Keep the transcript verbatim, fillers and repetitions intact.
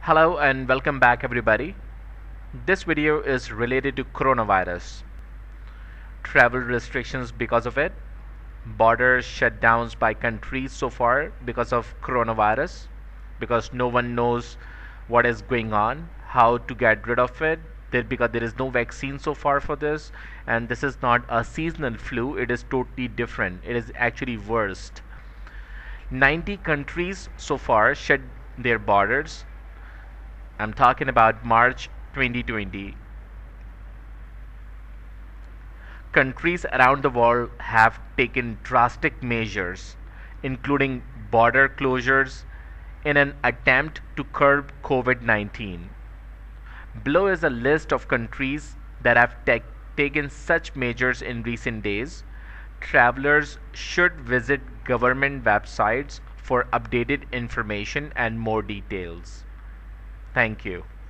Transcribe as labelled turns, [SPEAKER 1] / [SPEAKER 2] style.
[SPEAKER 1] Hello and welcome back everybody. This video is related to coronavirus. Travel restrictions because of it, border shutdowns by countries so far because of coronavirus, because no one knows what is going on, how to get rid of it, there, because there is no vaccine so far for this, and this is not a seasonal flu, it is totally different. It is actually worst. ninety countries so far shut their borders. I'm talking about March twenty twenty. Countries around the world have taken drastic measures, including border closures, in an attempt to curb COVID nineteen. Below is a list of countries that have ta- taken such measures in recent days. Travelers should visit government websites for updated information and more details. Thank you.